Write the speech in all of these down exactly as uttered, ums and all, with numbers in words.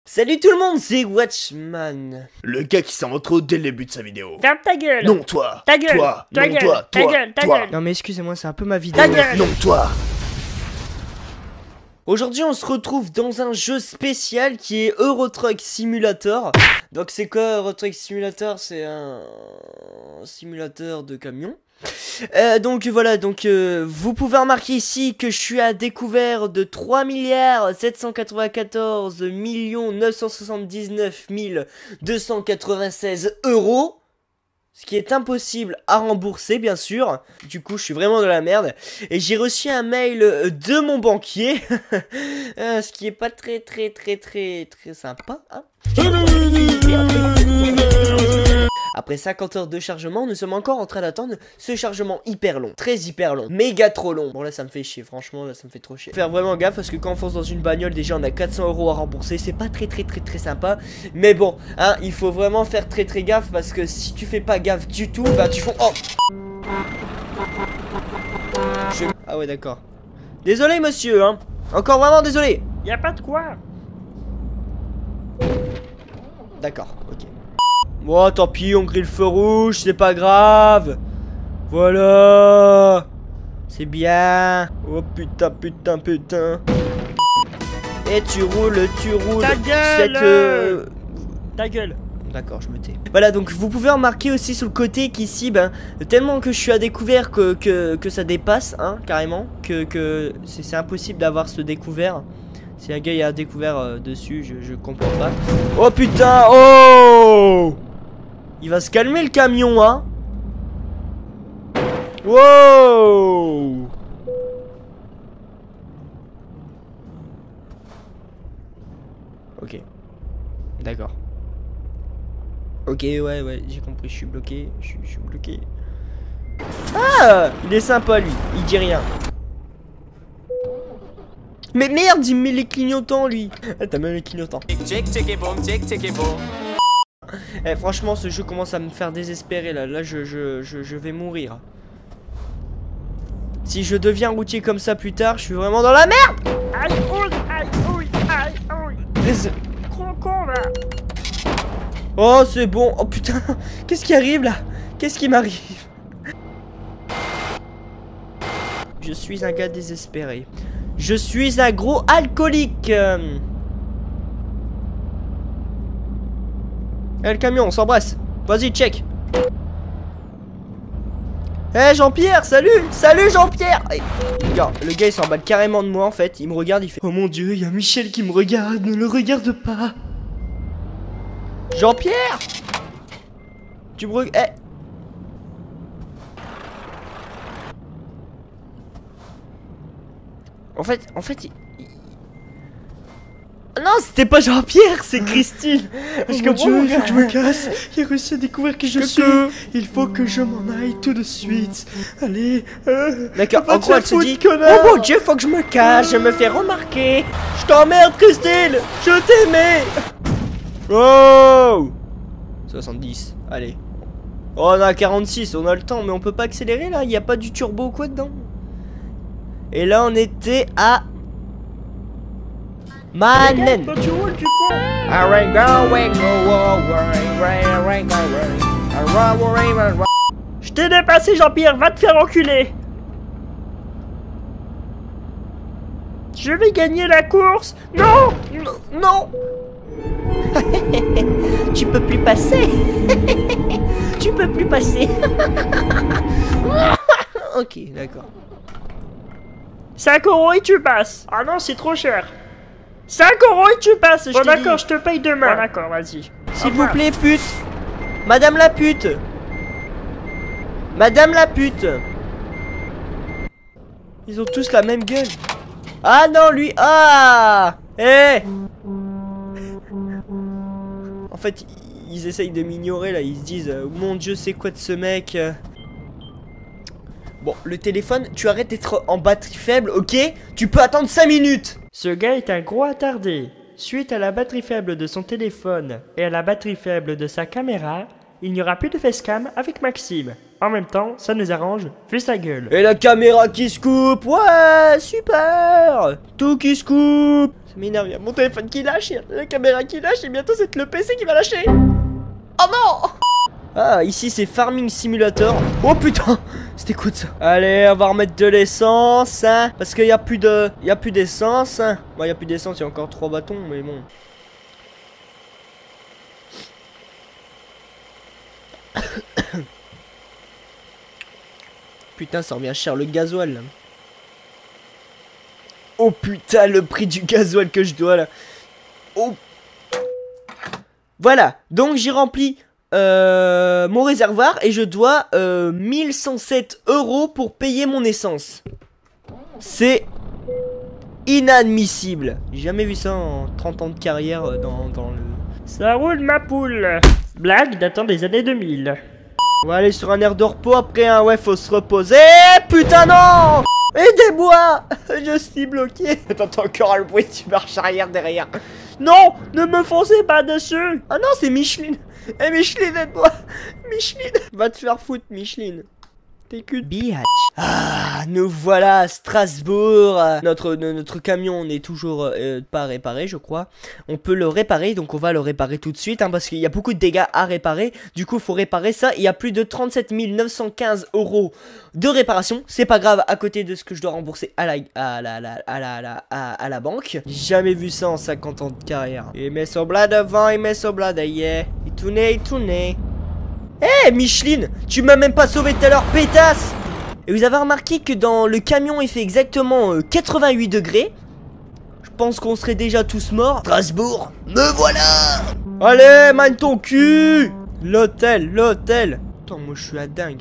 Salut tout le monde, c'est Watchman. Le gars qui s'en trop dès le début de sa vidéo. Ferme ta gueule. Non, toi. Ta gueule. Toi. Ta non, gueule. toi. Ta Toi. gueule. Ta toi. gueule. Non mais excusez-moi, c'est un peu ma vidéo. Ta gueule. Non, toi. Aujourd'hui on se retrouve dans un jeu spécial qui est Euro Truck Simulator. Donc c'est quoi Euro Truck Simulator? C'est un simulateur de camion. Euh, donc voilà, donc euh, vous pouvez remarquer ici que je suis à découvert de trois milliards sept cent quatre-vingt-quatorze millions neuf cent soixante-dix-neuf mille deux cent quatre-vingt-seize euros. Ce qui est impossible à rembourser, bien sûr. Du coup, je suis vraiment dans la merde. Et j'ai reçu un mail de mon banquier. euh, ce qui est pas très, très, très, très, très sympa. Hein. Après cinquante heures de chargement, nous sommes encore en train d'attendre ce chargement hyper long. Très hyper long. Méga trop long. Bon, là, ça me fait chier. Franchement, là, ça me fait trop chier. Faire vraiment gaffe parce que quand on fonce dans une bagnole, déjà, on a quatre cents euros à rembourser. C'est pas très, très, très, très sympa. Mais bon, hein, il faut vraiment faire très, très gaffe parce que si tu fais pas gaffe du tout, bah, tu fonds. Oh! Je... Ah ouais, d'accord. Désolé, monsieur, hein. Encore vraiment désolé. Y a pas de quoi. D'accord, ok. Bon, tant pis, on grille le feu rouge, c'est pas grave. Voilà. C'est bien. Oh putain, putain, putain. Et tu roules, tu roules. Ta gueule. Cette, euh... Ta gueule. D'accord, je me tais. Voilà, donc vous pouvez remarquer aussi sur le côté qu'ici, ben, tellement que je suis à découvert que, que, que ça dépasse, hein, carrément. Que, que c'est impossible d'avoir ce découvert. Si un gars y a un découvert euh, dessus, je, je comprends pas. Oh putain, oh! Il va se calmer le camion, hein. Wow. Ok. D'accord. Ok, ouais, ouais, j'ai compris, je suis bloqué, je suis, je suis bloqué. Ah, il est sympa, lui, il dit rien. Mais merde, il met les clignotants, lui. Ah, t'as même les clignotants. Check, check et boom, check, check et boom. Eh, franchement, ce jeu commence à me faire désespérer, là. Là, je, je, je, je vais mourir. Si je deviens routier comme ça plus tard, je suis vraiment dans la merde. Aïe, ouille, aïe, ouille, aïe, ouille. Dés- Gros con, là. Oh, c'est bon. Oh putain, qu'est-ce qui arrive, là? Qu'est-ce qui m'arrive? Je suis un gars désespéré. Je suis un gros alcoolique. Euh... Eh, le camion, on s'embrasse. Vas-y, check. Eh, hey, Jean-Pierre, salut. Salut, Jean-Pierre. Hey, regarde, le gars, il s'emballe carrément de moi, en fait. Il me regarde, il fait: oh mon Dieu, il y a Michel qui me regarde. Ne le regarde pas. Jean-Pierre. Tu me regardes. Eh. En fait, en fait, il... il- non, c'était pas Jean-Pierre, c'est Christine. Je comprends. Dieu, il faut que je me casse. Il a réussi à découvrir qui je Coucou. suis. Il faut que je m'en aille tout de suite. Allez. Euh, D'accord, va en te gros, faire elle se foutre, dit: connard. oh mon Dieu, faut que je me cache, je me fais remarquer. Je t'emmerde, Christine. Je t'aimais. Oh, soixante-dix, allez. Oh, on a quarante-six, on a le temps, mais on peut pas accélérer là. Il n'y a pas du turbo ou quoi dedans. Et là, on était à Manen. Toi, tu roules, tu con. Je t'ai dépassé, Jean-Pierre. Va te faire enculer. Je vais gagner la course. Non. Non. Tu peux plus passer. Tu peux plus passer. Ok, d'accord. cinq euros et tu passes. Ah non, c'est trop cher. cinq euros et tu passes. Bon, d'accord, je te paye demain. Bon, d'accord, vas-y. S'il vous plaît, pute. Madame la pute. Madame la pute. Ils ont tous la même gueule. Ah non, lui. Ah. Eh. En fait, ils essayent de m'ignorer là. Ils se disent: euh, mon Dieu, c'est quoi de ce mec? Bon, le téléphone, tu arrêtes d'être en batterie faible, ok? Tu peux attendre cinq minutes. Ce gars est un gros attardé. Suite à la batterie faible de son téléphone et à la batterie faible de sa caméra, il n'y aura plus de facecam avec Maxime. En même temps, ça nous arrange, fais sa gueule. Et la caméra qui se coupe. Ouais, super. Tout qui se coupe. Ça m'énerve, il y a mon téléphone qui lâche, il y a la caméra qui lâche et bientôt c'est le P C qui va lâcher. Oh non. Ah, ici c'est Farming Simulator. Oh putain, c'était quoi de ça? Allez, on va remettre de l'essence, hein, parce qu'il y a plus de, il y a plus d'essence. Hein. Bon, il y a plus d'essence, il y a encore trois bâtons, mais bon. Putain, ça revient cher le gasoil là. Oh putain, le prix du gasoil que je dois là. Oh. Voilà, donc j'ai rempli euh, mon réservoir et je dois euh, mille cent sept euros pour payer mon essence. C'est inadmissible. J'ai jamais vu ça en trente ans de carrière dans, dans le... Ça roule ma poule. Blague datant des années deux mille. On va aller sur un air de repos après, hein. Ouais, faut se reposer. Putain, non. Aidez-moi. Je suis bloqué. T'entends encore le bruit du marche arrière derrière. Non, ne me foncez pas dessus. Ah non, c'est Micheline. Eh, Micheline, aide-moi. Micheline. Va te faire foutre, Micheline. T'es cul de biatch. Ah, nous voilà à Strasbourg. Notre, notre camion n'est toujours euh, pas réparé, je crois. On peut le réparer, donc on va le réparer tout de suite, hein, parce qu'il y a beaucoup de dégâts à réparer. Du coup, il faut réparer ça. Il y a plus de trente-sept mille neuf cent quinze euros de réparation. C'est pas grave, à côté de ce que je dois rembourser à la, à la, à la, à la, à la, à, à la banque. J'ai jamais vu ça en cinquante ans de carrière. Il met son blas devant, il met son blas derrière. Il tourne, il tourne. Eh hey, Micheline, tu m'as même pas sauvé tout à l'heure, pétasse. Et vous avez remarqué que dans le camion il fait exactement euh, quatre-vingt-huit degrés. Je pense qu'on serait déjà tous morts. Strasbourg, me voilà. Allez, mine ton cul. L'hôtel, l'hôtel. Attends, moi je suis à dingue.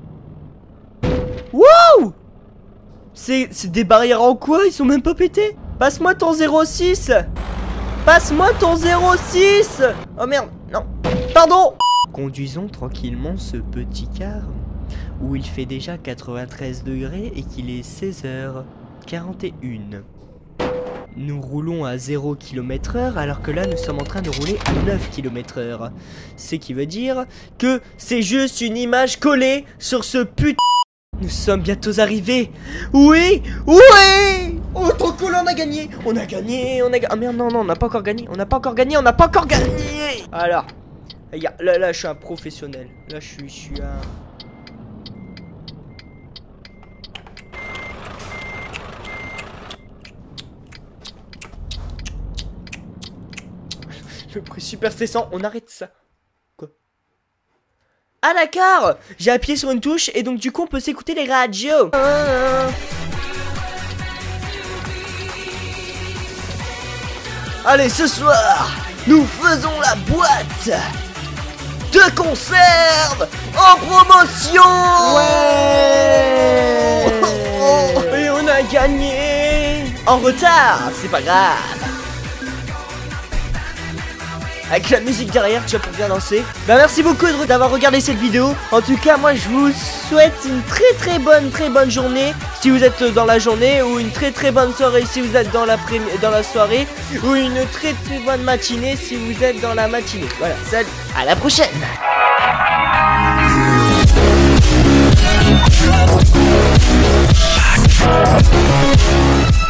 Wow. C'est des barrières en quoi? Ils sont même pas pétés. Passe-moi ton zéro six. Passe-moi ton zéro six. Oh merde, non. Pardon. Conduisons tranquillement ce petit car où il fait déjà quatre-vingt-treize degrés et qu'il est seize heures quarante et une. Nous roulons à zéro kilomètre heure alors que là nous sommes en train de rouler à neuf kilomètres heure. Ce qui veut dire que c'est juste une image collée sur ce putain. Nous sommes bientôt arrivés. Oui, oui. Oh trop cool, on a gagné. On a gagné, on a gagné. Ah merde, non, non, on n'a pas encore gagné. On n'a pas encore gagné, on n'a pas encore gagné. Alors. Là, là, je suis un professionnel. Là, je suis, je suis un... Le bruit super stressant. On arrête ça. Quoi? Ah d'accord. J'ai appuyé sur une touche et donc du coup, on peut s'écouter les radios. Ah. Allez, ce soir, nous faisons la boîte de conserve en promotion. Ouais. Oh, oh, et on a gagné. En retard, c'est pas grave. Avec la musique derrière, tu vas pour bien danser. Bah merci beaucoup d'avoir regardé cette vidéo. En tout cas, moi je vous souhaite une très très bonne très bonne journée si vous êtes dans la journée, ou une très très bonne soirée si vous êtes dans la dans la soirée, ou une très très bonne matinée si vous êtes dans la matinée. Voilà, salut, à la prochaine. Bye.